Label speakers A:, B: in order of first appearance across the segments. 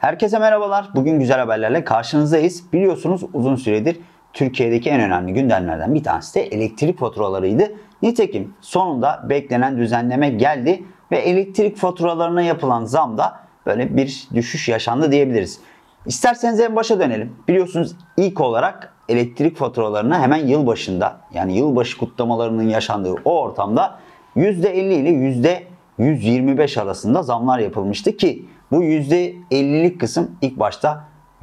A: Herkese merhabalar. Bugün güzel haberlerle karşınızdayız. Biliyorsunuz uzun süredir Türkiye'deki en önemli gündemlerden bir tanesi de elektrik faturalarıydı. Nitekim sonunda beklenen düzenleme geldi ve elektrik faturalarına yapılan zamda böyle bir düşüş yaşandı diyebiliriz. İsterseniz en başa dönelim. Biliyorsunuz ilk olarak elektrik faturalarına hemen yılbaşında, yani yılbaşı kutlamalarının yaşandığı o ortamda %50 ile %125 arasında zamlar yapılmıştı ki bu %50'lik kısım ilk başta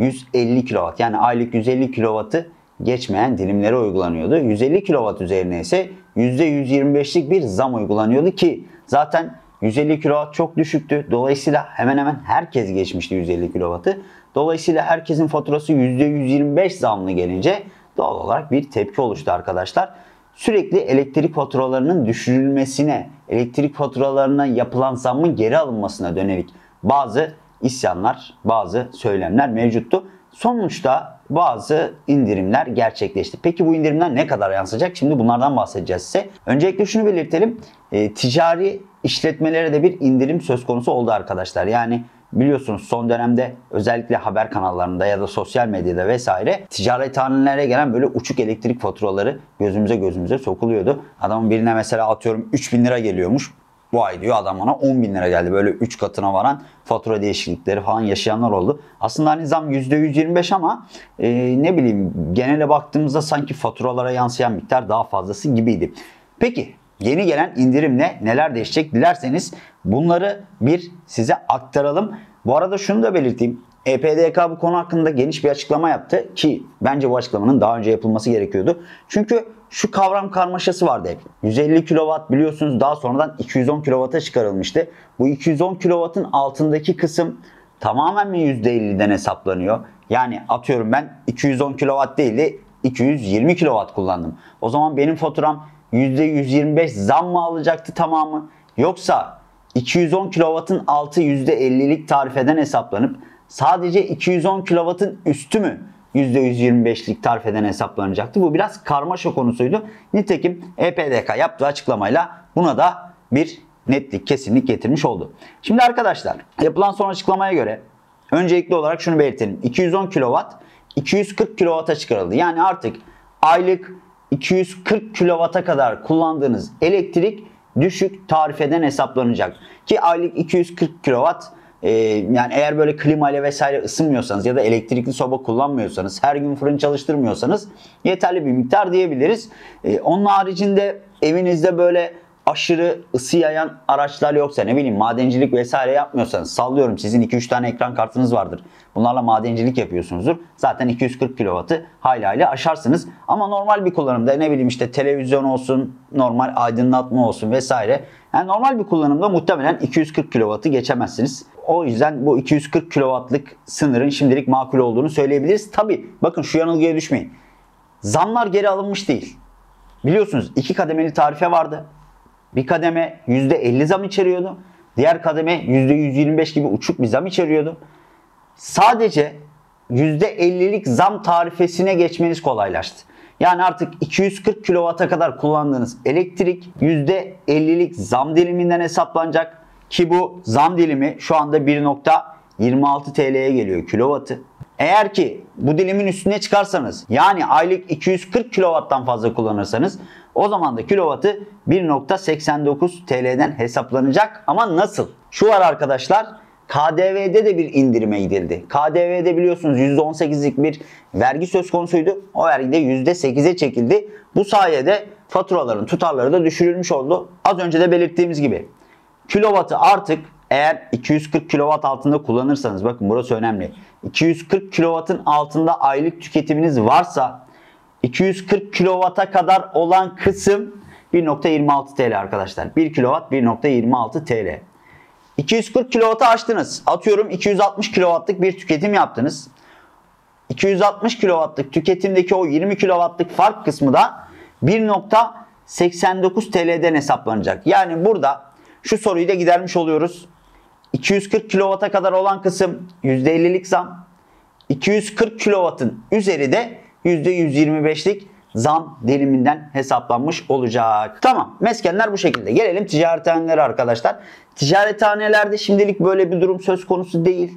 A: 150 kW, yani aylık 150 kW'ı geçmeyen dilimlere uygulanıyordu. 150 kW üzerine ise %125'lik bir zam uygulanıyordu ki zaten 150 kW çok düşüktü. Dolayısıyla hemen hemen herkes geçmişti 150 kW'ı. Dolayısıyla herkesin faturası %125 zamlı gelince doğal olarak bir tepki oluştu arkadaşlar. Sürekli elektrik faturalarının düşürülmesine, elektrik faturalarına yapılan zammın geri alınmasına dönelik bazı isyanlar, bazı söylemler mevcuttu. Sonuçta bazı indirimler gerçekleşti. Peki bu indirimler ne kadar yansıyacak? Şimdi bunlardan bahsedeceğiz size. Öncelikle şunu belirtelim. Ticari işletmelere de bir indirim söz konusu oldu arkadaşlar. Yani biliyorsunuz son dönemde özellikle haber kanallarında ya da sosyal medyada vesaire ticarethanelere gelen böyle uçuk elektrik faturaları gözümüze sokuluyordu. Adamın birine mesela atıyorum 3.000 lira geliyormuş. Bu ay diyor adam bana 10.000 lira geldi. Böyle 3 katına varan fatura değişiklikleri falan yaşayanlar oldu. Aslında hani zam %125 ama ne bileyim genele baktığımızda sanki faturalara yansıyan miktar daha fazlası gibiydi. Peki yeni gelen indirimle neler değişecek? Dilerseniz bunları bir size aktaralım. Bu arada şunu da belirteyim. EPDK bu konu hakkında geniş bir açıklama yaptı ki bence bu açıklamanın daha önce yapılması gerekiyordu. Çünkü şu kavram karmaşası vardı hep. 150 kW biliyorsunuz daha sonradan 210 kW'a çıkarılmıştı. Bu 210 kW'ın altındaki kısım tamamen mi %50'den hesaplanıyor? Yani atıyorum ben 210 kW değil de 220 kW kullandım. O zaman benim faturam %125 zam mı alacaktı tamamı? Yoksa 210 kW'ın altı %50'lik tarifeden hesaplanıp sadece 210 kW'ın üstü mü %125'lik tarifeden hesaplanacaktı? Bu biraz karmaşa konusuydu. Nitekim EPDK yaptığı açıklamayla buna da bir netlik, kesinlik getirmiş oldu. Şimdi arkadaşlar yapılan son açıklamaya göre öncelikli olarak şunu belirtelim. 210 kW 240 kW'a çıkarıldı. Yani artık aylık 240 kW'a kadar kullandığınız elektrik düşük tarifeden hesaplanacak. Ki aylık 240 kW yani eğer böyle klima ile vesaire ısınmıyorsanız ya da elektrikli soba kullanmıyorsanız, her gün fırın çalıştırmıyorsanız yeterli bir miktar diyebiliriz. Onun haricinde evinizde böyle aşırı ısı yayan araçlar yoksa, ne bileyim madencilik vesaire yapmıyorsanız, sallıyorum sizin 2-3 tane ekran kartınız vardır. Bunlarla madencilik yapıyorsunuzdur. Zaten 240 kW'ı hayli aşarsınız. Ama normal bir kullanımda, ne bileyim işte televizyon olsun, normal aydınlatma olsun vesaire. Yani normal bir kullanımda muhtemelen 240 kW'ı geçemezsiniz. O yüzden bu 240 kW'lık sınırın şimdilik makul olduğunu söyleyebiliriz. Tabi bakın şu yanılgıya düşmeyin. Zamlar geri alınmış değil. Biliyorsunuz 2 kademeli tarife vardı. Bir kademe %50 zam içeriyordu. Diğer kademe %125 gibi uçuk bir zam içeriyordu. Sadece %50'lik zam tarifesine geçmeniz kolaylaştı. Yani artık 240 kW'a kadar kullandığınız elektrik %50'lik zam diliminden hesaplanacak. Ki bu zam dilimi şu anda 1.26 TL'ye geliyor kilovatı. Eğer ki bu dilimin üstüne çıkarsanız, yani aylık 240 kW'dan fazla kullanırsanız, o zaman da kilovatı 1.89 TL'den hesaplanacak. Ama nasıl? Şu var arkadaşlar, KDV'de de bir indirime gidildi. KDV'de biliyorsunuz %18'lik bir vergi söz konusuydu. O vergi de %8'e çekildi. Bu sayede faturaların tutarları da düşürülmüş oldu. Az önce de belirttiğimiz gibi kilovatı artık eğer 240 kW altında kullanırsanız, bakın burası önemli. 240 kW'ın altında aylık tüketiminiz varsa 240 kW'a kadar olan kısım 1.26 TL arkadaşlar. 1 kW 1.26 TL. 240 kW'ı aştınız. Atıyorum 260 kW'lık bir tüketim yaptınız. 260 kW'lık tüketimdeki o 20 kW'lık fark kısmı da 1.89 TL'den hesaplanacak. Yani burada şu soruyu da gidermiş oluyoruz. 240 kW'a kadar olan kısım %50'lik zam. 240 kW'ın üzeri de %125'lik zam diliminden hesaplanmış olacak. Tamam, meskenler bu şekilde. Gelelim ticarethanelere arkadaşlar. Ticarethanelerde şimdilik böyle bir durum söz konusu değil.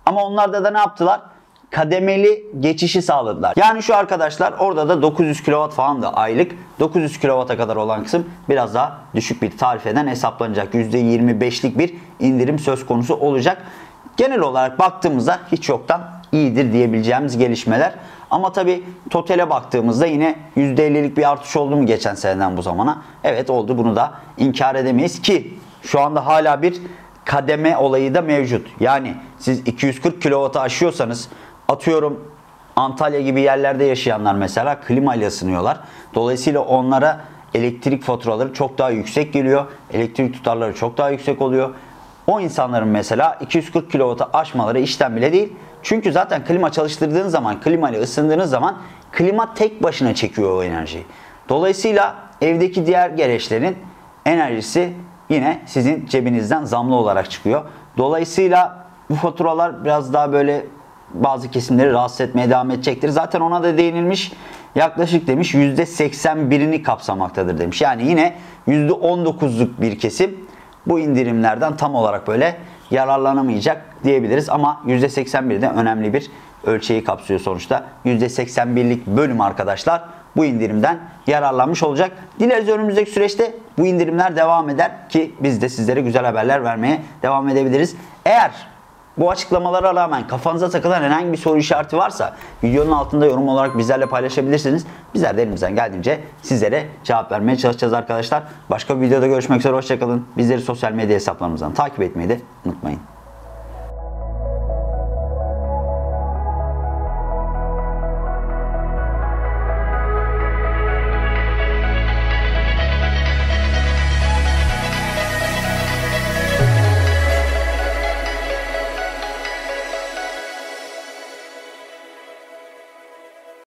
A: Ama onlarda da ne yaptılar? Kademeli geçişi sağladılar. Yani şu arkadaşlar, orada da 900 kW falan da aylık. 900 kW'a kadar olan kısım biraz daha düşük bir tarifeden hesaplanacak. %25'lik bir indirim söz konusu olacak. Genel olarak baktığımızda hiç yoktan iyidir diyebileceğimiz gelişmeler. Ama tabi totale baktığımızda yine %50'lik bir artış oldu mu geçen seneden bu zamana? Evet, oldu, bunu da inkar edemeyiz ki şu anda hala bir kademe olayı da mevcut. Yani siz 240 kW'ı aşıyorsanız, atıyorum Antalya gibi yerlerde yaşayanlar mesela klima ile ısınıyorlar. Dolayısıyla onlara elektrik faturaları çok daha yüksek geliyor. Elektrik tutarları çok daha yüksek oluyor. O insanların mesela 240 kW'ı aşmaları işten bile değil. Çünkü zaten klima çalıştırdığınız zaman, klima ile ısındığınız zaman klima tek başına çekiyor o enerjiyi. Dolayısıyla evdeki diğer gereçlerin enerjisi yine sizin cebinizden zamlı olarak çıkıyor. Dolayısıyla bu faturalar biraz daha böyle bazı kesimleri rahatsız etmeye devam edecektir. Zaten ona da değinilmiş. Yaklaşık demiş %81'ini kapsamaktadır demiş. Yani yine %19'luk bir kesim bu indirimlerden tam olarak böyle yararlanamayacak diyebiliriz. Ama %81 de önemli bir ölçeği kapsıyor sonuçta. %81'lik bölüm arkadaşlar bu indirimden yararlanmış olacak. Dileriz önümüzdeki süreçte bu indirimler devam eder ki biz de sizlere güzel haberler vermeye devam edebiliriz. Eğer bu açıklamalara rağmen kafanıza takılan herhangi bir soru işareti varsa videonun altında yorum olarak bizlerle paylaşabilirsiniz. Bizler de elimizden geldiğince sizlere cevap vermeye çalışacağız arkadaşlar. Başka bir videoda görüşmek üzere, hoşçakalın. Bizleri sosyal medya hesaplarımızdan takip etmeyi de unutmayın.